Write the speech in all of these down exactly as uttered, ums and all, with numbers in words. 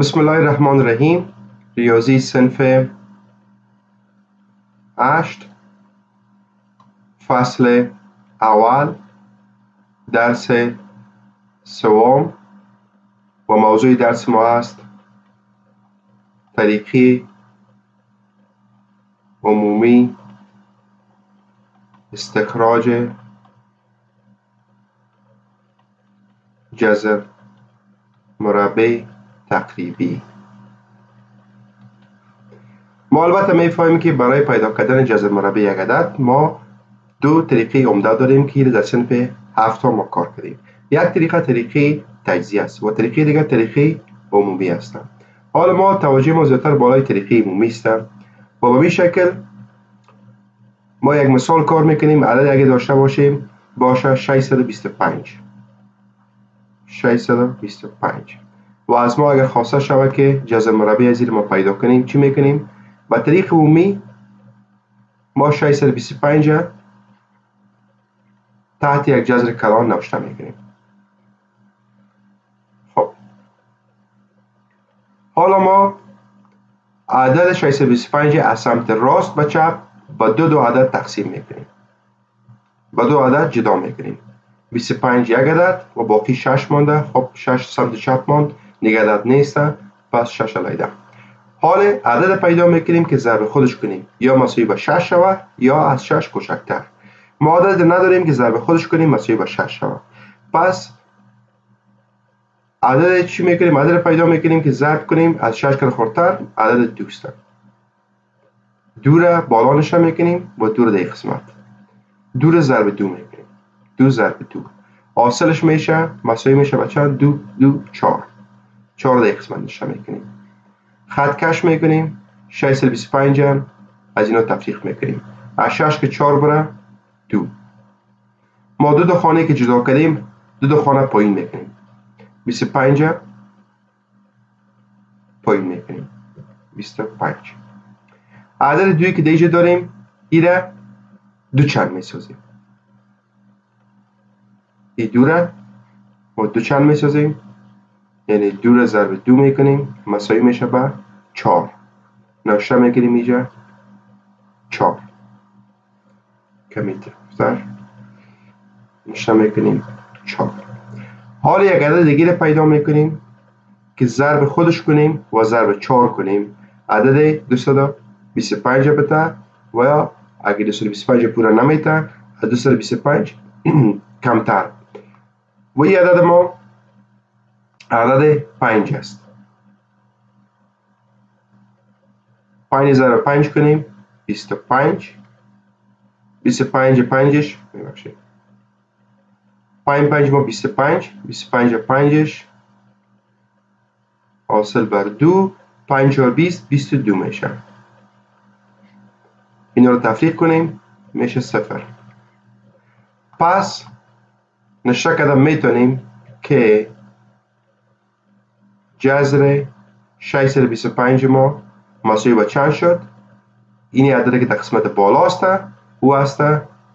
بسم الله الرحمن الرحیم. ریاضی صنف هشت فصل اول درس سوم و موضوع درس ما است طریقه عمومی استخراج جذر مربع تقریبی. ما البته میفهمیم که برای پیدا کردن جذر مربع یک عدد ما دو طریقه عمده داریم که در صنف هفت ما کار کردیم. یک طریقه طریقه تجزیه است و طریقه دیگر طریقه عمومی است. حالا ما توجه ما زیادتر بالای طریقه عمومی است و به این شکل ما یک مثال کار میکنیم. عدد اگه داشته باشیم باشه ششصد و بیست و پنج ششصد و بیست و پنج و از ما اگر خواسته شود که جذر مربع از ما پیدا کنیم چی میکنیم؟ با طریق عمومی ما ششصد و بیست و پنج تحت یک جذر کلان نوشته میکنیم. خب حالا ما عدد ششصد و بیست و پنج از سمت راست به چپ با دو دو عدد تقسیم میکنیم، با دو عدد جدا میکنیم. بیست و پنج یک عدد و باقی شش مانده. خب شش سمت چپ ماند، دیگه عدد نیست، پس شش علیده. حال عدد پیدا میکنیم که ضرب خودش کنیم، یا مساوی به شش شود یا از شش کوچکتر. ما عدد نداریم که ضرب خودش کنیم مساوی به شش شود. پس عدد چی میکنیم؟ عدد پیدا میکنیم که ضرب کنیم از شش کل خردتر عدد دوست. دو را بالا نشان میکنیم و دو را در قسمت دو را ضرب دو میکنیم. دو ضرب دو حاصلش میشه مساوی میشه به چند؟ دو دو چهار. چهار در قسمت نشان میکنیم. خط کش میکنیم. ششصد و بیست و پنج از اینا تفریق میکنیم. از شش که چهار بره دو. ما دو دو خانه که جدا کردیم دو دو خانه پایین میکنیم. بیست و پنج پایین میکنیم. بیست و پنج. عدد دویی که دیجا داریم ایره دو چند میسازیم. ای دو را و دو چند میسازیم، یعنی دو را ضرب دو میکنیم مساوی میشه به چهار. نوشته میکنیم اینجا چهار. کمی تر نوشته میکنیم چهار. حالا یک عدد دیگه پیدا میکنیم که ضرب خودش کنیم و ضرب چهار کنیم. عدد دویست و بیست و پنج بته و یا اگه دویست و بیست و پنج پورا نمیته از دویست و بیست و پنج کمتر. و این عدد ما عدد پنج است. پنج ضرب پنج کنیم بیست و پنج. بیست و پنج پنجش میبخشید پنج پنج ما بیست و پنج. بیست و پنج پنجش حاصل بر دو. پنج چهار بیست بیست و دو میشه. اینا رو تفریق کنیم میشه صفر. پس نشه کردن میتونیم که جذر ششصد و بیست و پنج ما مساوی به چند شد؟ این عددی که در قسمت بالا است او است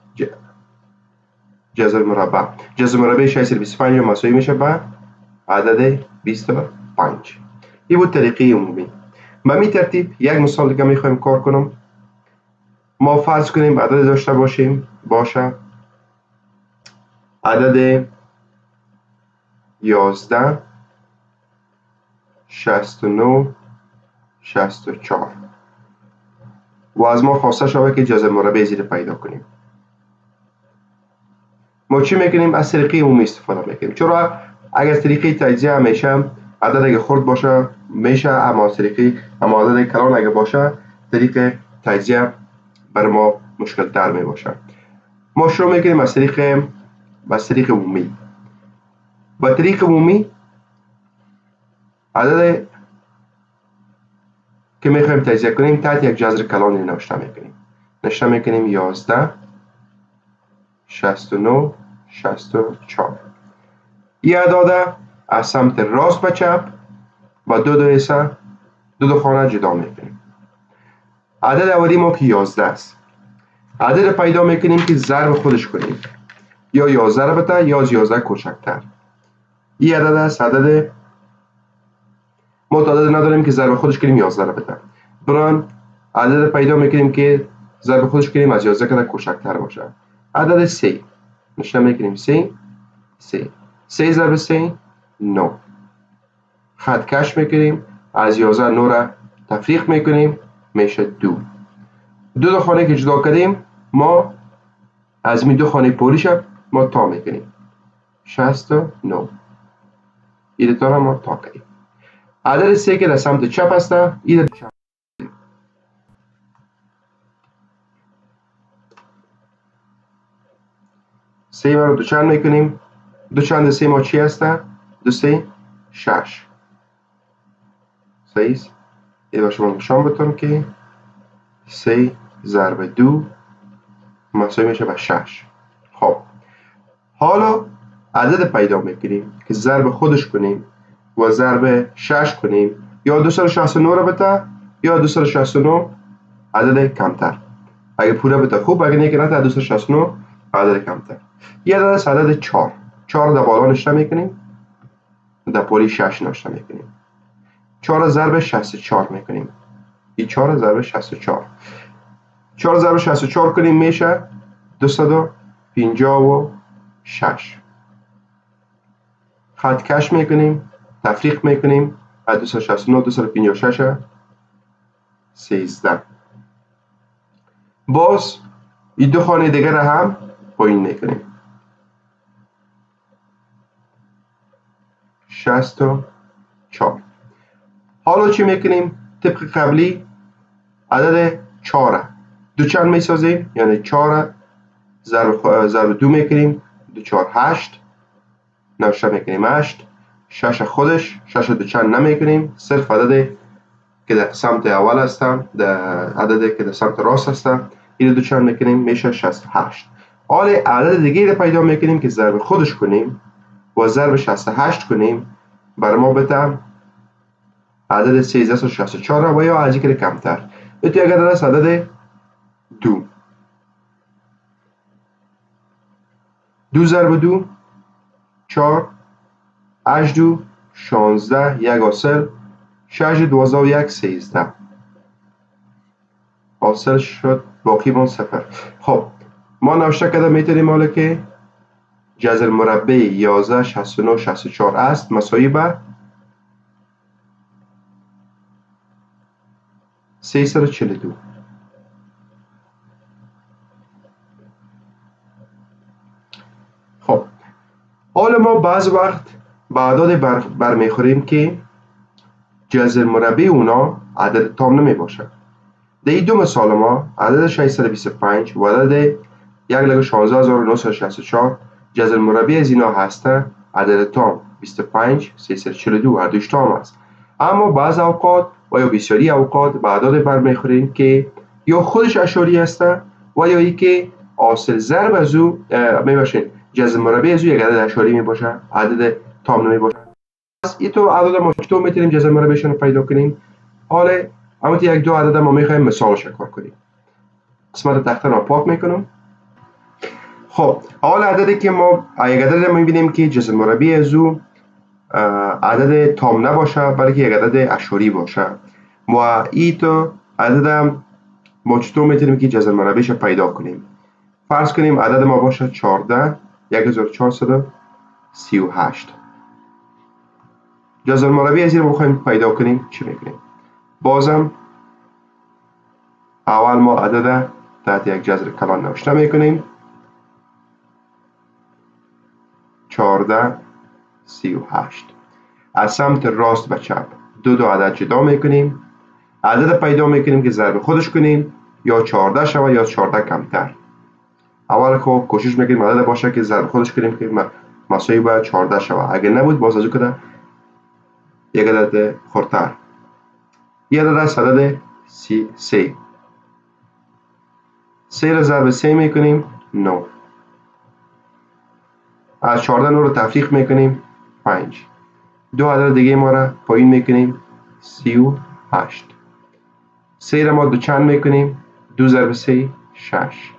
جذر مربع. جذر مربع ششصد و بیست و پنج مساوی میشه به عدد بیست و پنج. این بود طریقه عمومی. به این ترتیب یک مثال دیگه میخوایم کار کنم. ما فرض کنیم عدد داشته باشیم باشه عدد یازده شصت و نه شصت و چهار و از ما خواسته شود که جذر مربع زیر پیدا کنیم. ما چی میکنیم؟ از طریقه عمومی استفاده میکنیم، چرا اگر از طریقه تجزیه همیشه عدد اگه خرد باشه میشه، اما از طریقه اما عدد کلان اگه باشه طریق تجزیه برای ما مشکل تر می باشه. ما شروع میکنیم از طریق از طریق عمومی. با طریق عمومی عدد که میخوایم تجزیه کنیم تحت یک جذر کلان نوشته میکنیم. نوشته میکنیم یازده شصت و نه شصت و چهار. این اعداد از سمت راست به چپ با دو دو حصه دو دو خانه جدا میکنیم. عدد اولی ما که یازده است. عدد پیدا میکنیم که ضرب خودش کنیم، یا یازده بته یا از یازده کوچکتر. این عدد است عدد ما تعداد نداریم که ضرب خودش کنیم یازده را بده. بران عدد پیدا میکنیم که ضرب خودش کنیم از یازده کده کوچکتر باشه. عدد سه نشته میکنیم سه سه سه ضرب سه نه. خط کش میکنیم از یازده نه را تفریق میکنیم میشه دو. دو دو خانه که جدا کردیم ما از می دو خانه پولیش ما تا میکنیم شصت و نه. این تا را ما تا کنیم. عدد سه که در سمت چپ هسته این در چپ سه رو دو چند میکنیم. دو چند سه ما چی هسته؟ دو سه شش. صحیح است. این با شما نشان بتونم که سه ضرب دو مساوی میشه به شش. خب حالا عدد پیدا میکنیم که ضرب خودش کنیم و ضرب شش کنیم. یا دویست و شصت و نه را بده یا دویست و شصت و نه عدد کمتر. اگه پوره بده خوب، اگه نیکه نده دویست و شصت و نه عدد کمتر. یه عدد است عدد چهار. چهار در بالا نشته میکنیم در پولی شش نشته میکنیم. چهار ضرب شصت و چهار میکنیم. این چهار ضرب شصت و چهار. چهار ضرب شصت و چهار کنیم میشه دویست و پنجاه و شش. خط کش میکنیم تفریق میکنیم از دویست و شصت و نه دویست و پنجاه و شش سیزده. باز این دو خانه دیگر را هم پایین میکنیم شصت و چهار. حالا چی میکنیم؟ طبق قبلی عدد چهار دو چند میسازیم، یعنی چهار ضرب ضرب دو میکنیم. دو چهار هشت. نوشته میکنیم هشت. شش خودش شش دو چند نمیکنیم، صرف عدد که در سمت اول هستم در عدد که در سمت راست هستم این دو چند میکنیم میشه شصت و هشت. حالا عدد دیگه رو پیدا میکنیم که ضرب خودش کنیم و ضرب شصت و هشت کنیم. بر ما بدم عدد سیزده و شصت و چهار و یا از این کمتر. بهتون اگر درست عدد دو. دو ضرب دو چهار. هشت دو شانزده. یک حاصل شش دوازده و یک سیزده. حاصل شد باقی بون صفر. خب ما نوشته کده میتونیم حالا که جذر مربع یازده شصت و نه شصت و چهار است مساوی به سیصد و چهل و دو. خب حالا ما بعض وقت به اعداد بر, بر میخوریم که جذر مربع اونا عدد تام نمی باشد. در این دو مثال ما عدد ششصد و بیست و پنج و عدد یک لک و شانزده هزار و نهصد و شصت و چهار جذر مربع از اینا هسته عدد تام بیست و پنج سیصد و چهل و دو هر دوش تام است. اما بعض اوقات و یا بسیاری اوقات به اعداد بر میخوریم که یا خودش اشاری هسته و یا ای که حاصل ضرب از او میباشین جذر مربع از او یک عدد اشاری میباشه عدد تام نمی باشه. پس این تو اعداد ما چطور میتونیم جذر مربعشون رو پیدا کنیم؟ حالا اما یک دو عدد ما میخوایم مثالش کار کنیم. قسمت تخته رو پاک میکنم. خب حال عددی که ما یک عدد رو میبینیم که جذر مربع از او عدد تام نباشه بلکه یک عدد اشاری باشه و این تو عدد ما چطور میتونیم که جذر مربعش پیدا کنیم؟ فرض کنیم عدد ما باشه چهارده یک هزار و چهارصد و سی و هشت. جذر مربع از این رو بخوایم پیدا کنیم چی میکنیم؟ بازم اول ما عدد تحت یک جذر کلان نوشته میکنیم چهارده سی و هشت. از سمت راست به چپ دو دو عدد جدا میکنیم. عدد پیدا میکنیم که ضرب خودش کنیم یا چهارده شوه یا چهارده کمتر. اول خب کوشش میکنیم عدد باشه که ضرب خودش کنیم که مساوی به چهارده شوه. اگر نبود باز از او کده یک عدد خورتر. یک عدد است عدد سی سه. سه را ضرب سه میکنیم نه. از چهارده نه رو تفریق میکنیم پنج. دو عدد دیگه ما را پایین میکنیم سی و هشت. سه را ما دو چند میکنیم دو ضرب سه شش.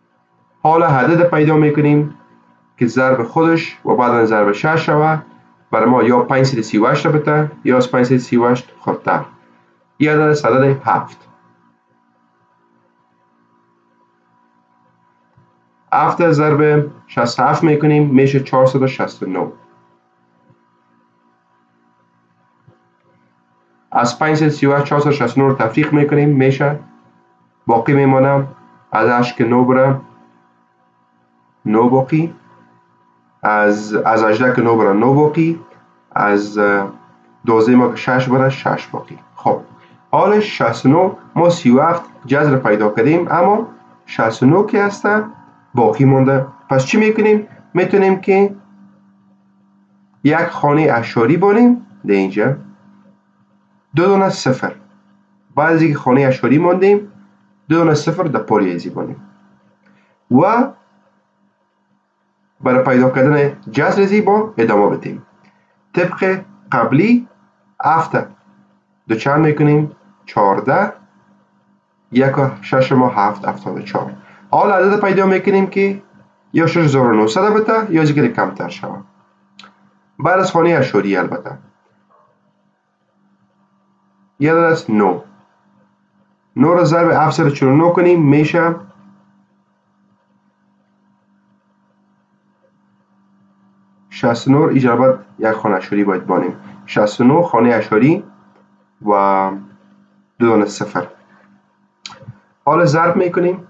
حالا عدد پیدا میکنیم که ضرب خودش و بعد ضرب شش شوه برای ما یا پنج سی و هشت بده یا از پنج سی و هشت خودتر. این عدد است عدد هفت. هفت ضرب شصت و هفت میکنیم میشه چهارصد و شصت و نه. از پنجصد و سی و هشت چهارصد و شصت و نه رو تفریق میکنیم میشه باقی میمانم از هشت که نه برم نه باقی، از از هجده که نه برم نه باقی، از دوازده ما که شش بره شش باقی. خب حال شصت و نه ما سی و هفت جذر پیدا کردیم اما شصت و نه که هسته باقی مونده. پس چی میکنیم؟ میتونیم که یک خانه اشاری بانیم در اینجا دو دونه صفر، بعد از اینکه خانه اشاری ماندیم دو دونه صفر در پاریزی بانیم و برای پیدا کردن جذر زیبا ادامه بدیم. طبق قبلی هفت دو چند میکنیم چهارده، یک و شش ما هفت هفتاد و چهار. حال عدد پیدا میکنیم که یا شش هزار و نهصد بته یا از اینکه کمتر شود بعد از خانه اشاری. البته یه عدد است نه. نه را ضرب هفتصد و چهل و نه کنیم میشه شصت و نه. اینجا باید یک خانه اشاری باید بانیم شصت و نه خانه اشاری و دو دانه صفر. حالا ضرب میکنیم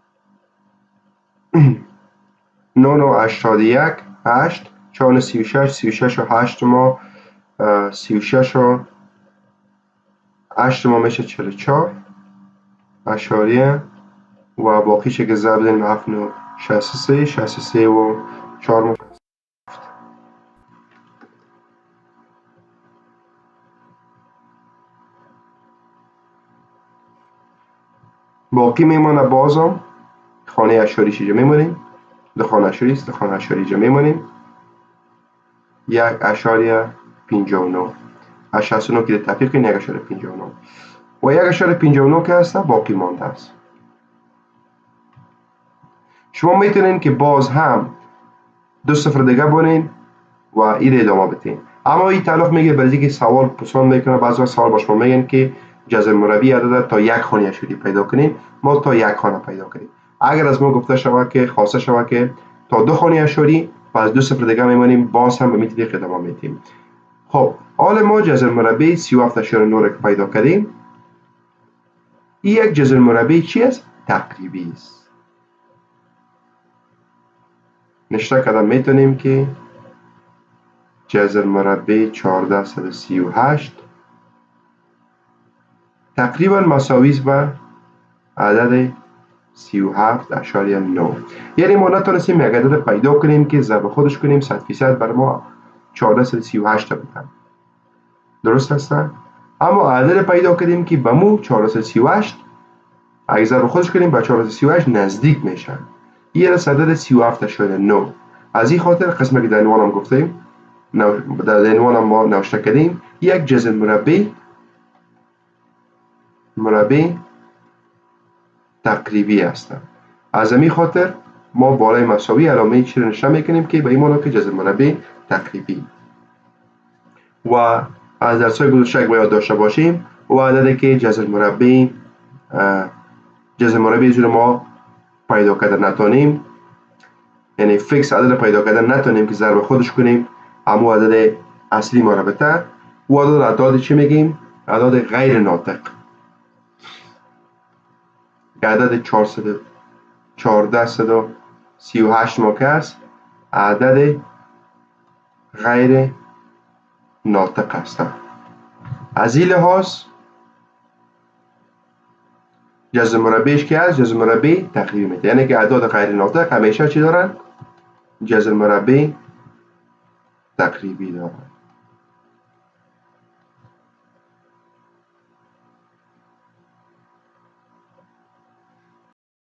نه نه هشتاد و یک هشت چهار سی و شش سی و شش و هشت ما سی و شش و هشت ما میشه چهل و چهار اشاریه و باقی چه که ضرب بدیم هفت نه شصت و سه شصت و سه و چهار ما باقی میمانه. بازم خانه اشاری شیجا میمونیم دو خانه اشاری است دو خانه اشاری جا میمونیم یک اشاریه پنجاه و نه از شصت و نه که تفکیک کنیم یک اشاریه پنجاه و نه و یک اشاریه پنجاه و نه که هست باقی مانده است. شما میتونین که باز هم دو صفر دیگه بانین و این ادامه بدین اما این تعلق میگه برای که سوال پرسان میکنه بعضی سوال با شما میگن که جذر مربی عدد تا یک خانه اشاری پیدا کنین. ما تا یک خانه پیدا کنیم. اگر از ما گفته شود که خواسته شود که تا دو خانه اشاری پس دو صفر دیگه میمونیم باز هم به این طریق ادامه میدیم. خب حالا ما جذر مربی سی و هفت اشاری نه رو پیدا کردیم. این یک جذر مربی چی است؟ تقریبی است. نشته کردن میتونیم که جذر مربع چهارصد و سی و هشت تقریبا مساوی است به عدد سی و هفت اشاریه نه. یعنی ما نتونستیم یک عدد پیدا کنیم که ضرب خودش کنیم صد فیصد بر ما چهارصد و سی و هشت بکنیم. درست است؟ اما عدد پیدا کردیم که به مو چهارصد و سی و هشت اگه ضرب خودش کنیم به چهارصد و سی و هشت نزدیک میشن. این عدد سی و هفت اشاریه نه. از این خاطر قسمتی که در عنوان هم گفتیم در عنوان ما نوشته کردیم یک جذر مربع مربع تقریبی است. از همین خاطر ما بالای مساوی علامه چی رو نشان میکنیم که به این معنی که جذر مربع تقریبی. و از درس‌های گذشته باید داشته باشیم و عددی که جذر مربع جذر مربع زیر ما پیدا کردن نتونیم یعنی فیکس عدد پیدا کردن نتونیم که ضرب خودش کنیم اما عدد اصلی ما رابطه و عدد اعداد چی میگیم؟ اعداد غیر ناطق. عدد چهارصد و سی و هشت ما که است عدد غیر ناطق است. از این لحاظ جذر مربعش که است جذر مربع تقریبی میده یعنی که اعداد غیر ناطق همیشه چی دارن؟ جذر مربع تقریبی دارن.